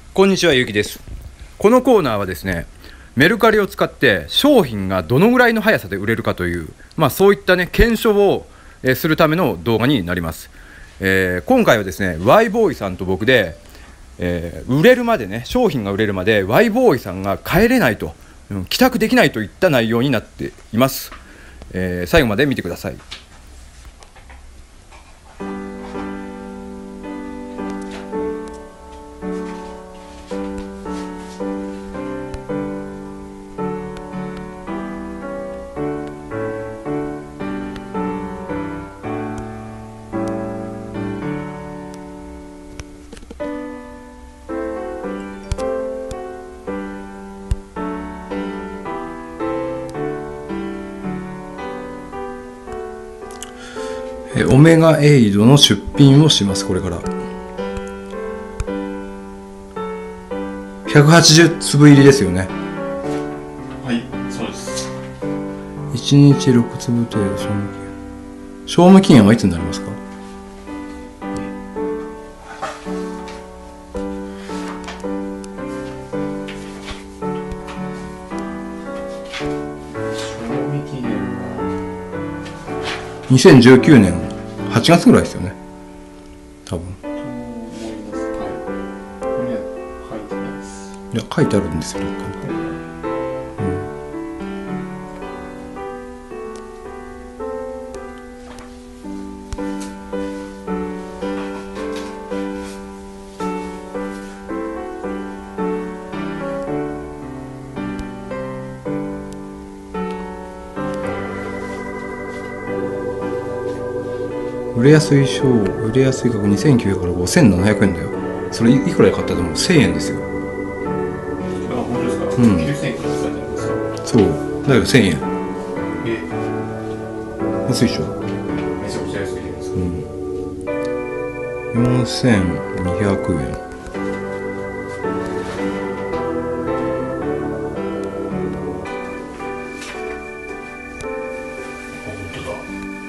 こんにちは、ゆうきです。このコーナーはですね、メルカリを使って商品がどのぐらいの速さで売れるかという、そういったね、検証をするための動画になります。今回はですね、Y ボーイさんと僕で、売れるまでね、商品が売れるまで Y ボーイさんが帰れないと、帰宅できないといった内容になっています。最後まで見てください。オメガエイドの出品をします。これから180粒入りですよね。 はい、そうです。 1日6粒程度。賞味期限はいつになりますか？ 賞味期限は 2019年8月ぐらいですよね、多分。 と思います。はい。これは書いてないです。 いや、書いてあるんですよ、どっかに。売れやすい額2900から5700円だよ。それいくらで買ったと思う？1000円ですよ。 あ、本当ですか。 うん 9000円くらい使ってるんですよ。 そうだけど1000円安いでしょ。 めちゃくちゃ安いです。 4200円。 本当だ。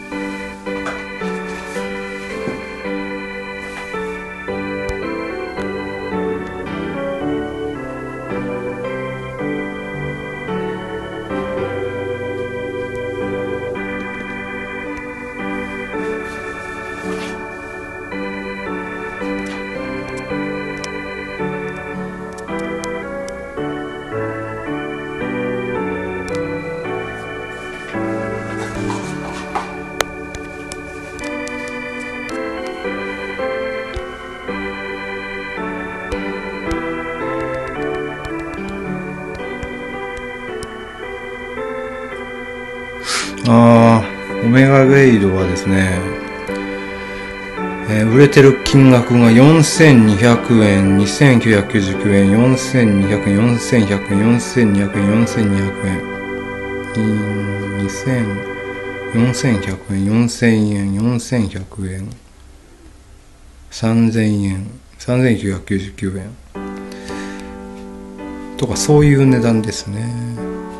オメガウェイドはですね、売れてる金額が4200円、2999円、4200円、4100円、4200円、4200円、4100円、4000円、4100円、3000円、3999円とか、そういう値段ですね。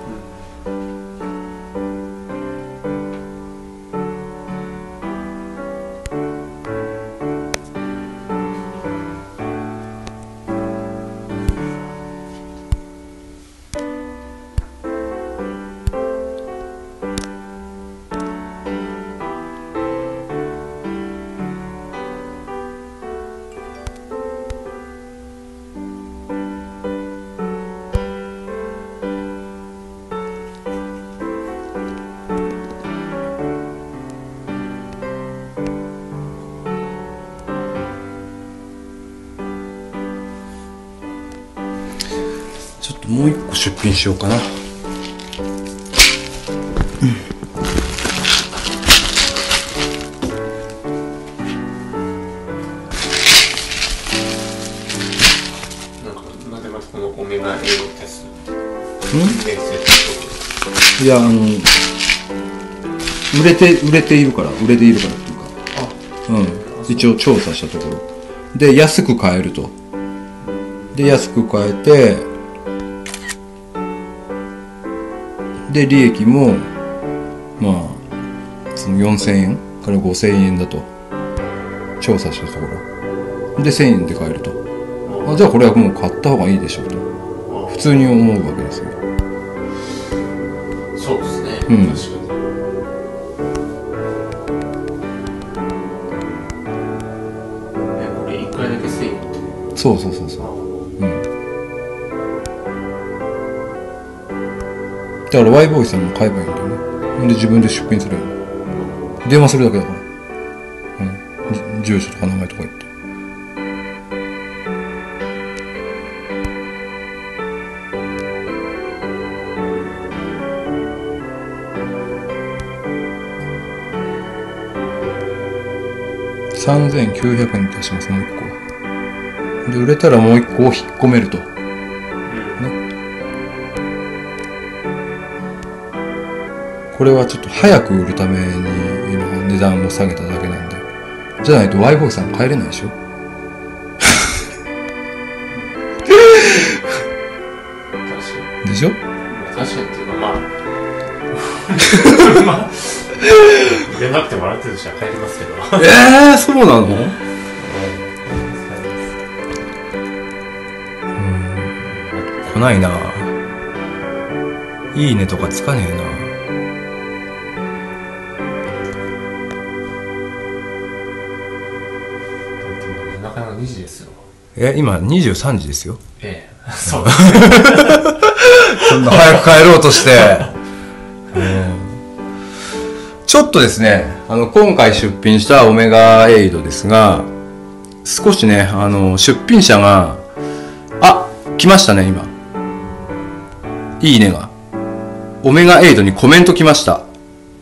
ちょっともう一個出品しようかな。 なんでまたこのオメガエイドテスト。 いや、売れているからっていうか、一応調査したところで安く買えると。で安く買えて、で利益もその4000円から5000円だと調査したところで1000円で買えると。 あ、じゃあこれはもう買った方がいいでしょうと普通に思うわけですよ。 そうですね、 うん確かに。これ1回だけ1000円って。 そうそうそうそう。うん。だからワイボーイさんも買えばいいんだよね。ほんで自分で出品するよ。電話するだけだから。うん。住所とか名前とか言って。3900円出します、もう一個は。で、売れたらもう一個を引っ込めると。ね。これはちょっと早く売るために今値段を下げただけなんで。じゃないとワイボーイさん帰れないでしょ確かに。 でしょ確かにっていうか、まあ売れなくてもある程度じゃ帰りますけど。 そうなの？来ないな。いいねとかつかねえな。 夜中の2時ですよ。 今23時ですよ。 そうです。 そんな早く帰ろうとして。ちょっとですね、今回出品したオメガエイドですが、少しね、出品者が、来ましたね、今。いいねが。オメガエイドにコメント来ました。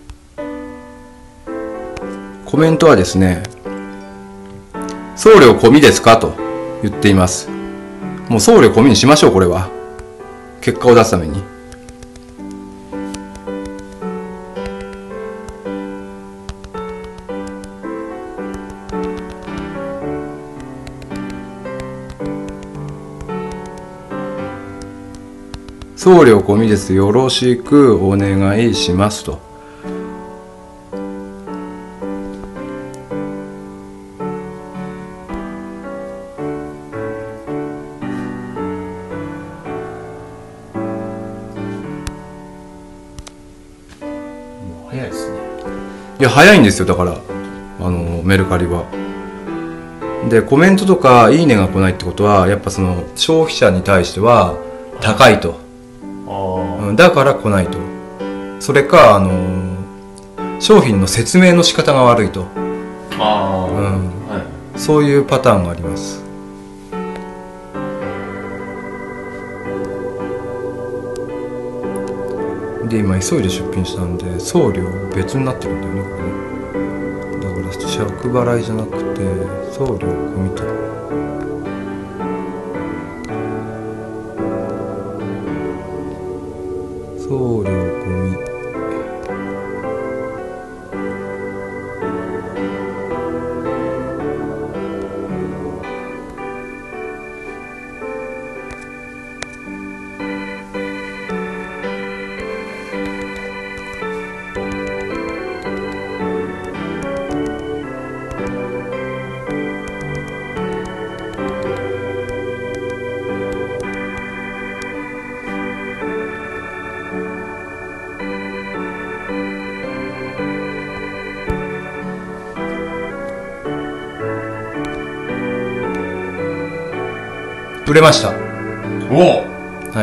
コメントはですね、送料込みですかと言っています。もう送料込みにしましょう、これは。結果を出すために。送料込みです。よろしくお願いしますと。 早いですね。 いや、早いんですよ、だから、メルカリは。で、コメントとかいいねが来ないってことは、やっぱその消費者に対しては高いと。だから来ないと。それか、商品の説明の仕方が悪いと。そういうパターンがあります。で、今急いで出品したんで送料別になってるんだよね、これね。だから着払いじゃなくて送料込みと。送料込み。売れました。はい。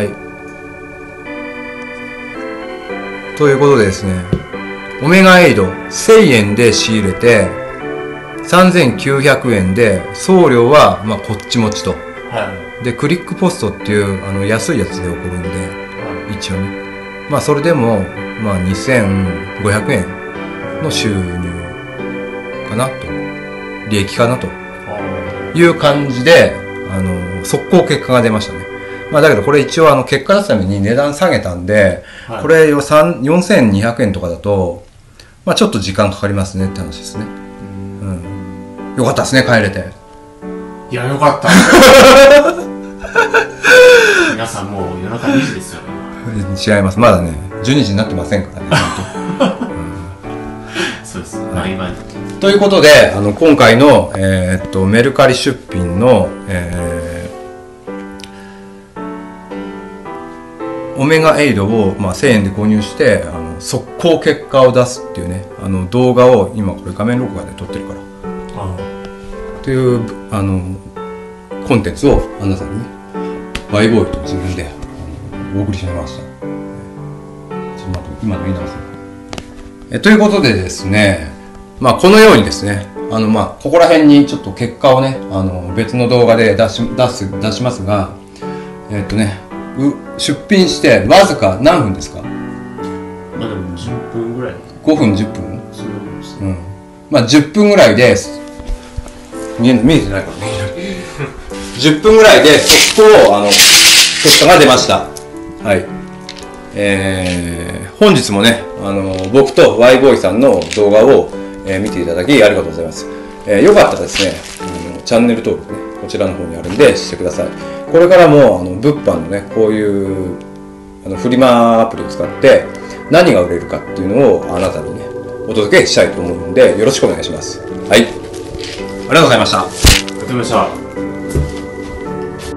ということでですね、オメガエイド1000円で仕入れて3900円で送料はまあこっち持ちと。でクリックポストっていう安いやつで送るんで、一応ね、まあそれでもまあ2500円の収入かなと、利益かなという感じで速攻結果が出ましたね。まあだけどこれ一応結果出すために値段下げたんで、これ4200円とかだとまあちょっと時間かかりますねって話ですね。よかったですね、帰れて。 いや、よかった皆さんもう夜中2時ですよ。 違います、まだね12時になってませんからねそうです、毎晩。 ということで今回の、メルカリ出品の、 オメガエイドを、1000円で購入して速攻結果を出すっていうね動画を今これ画面録画で撮ってるからっていうコンテンツをあなたにねワイボーイと自分でお送りしました。今の言い直すということでですね、このようにですねここら辺にちょっと結果をね別の動画で出しますが出品してわずか何分ですか？ でも10分ぐらい。 5分10分？ そうですね。10分ぐらいで見えてないからね10分ぐらいで速攻結果が出ました。はい。本日もね僕と Y ボーイさんの動画を、見ていただきありがとうございます。よかったらですねチャンネル登録ねこちらの方にあるんでしてください。これからも物販のねこういうフリマアプリを使って何が売れるかっていうのをあなたにねお届けしたいと思うんでよろしくお願いします。はい、ありがとうございました。 ありがとうございました。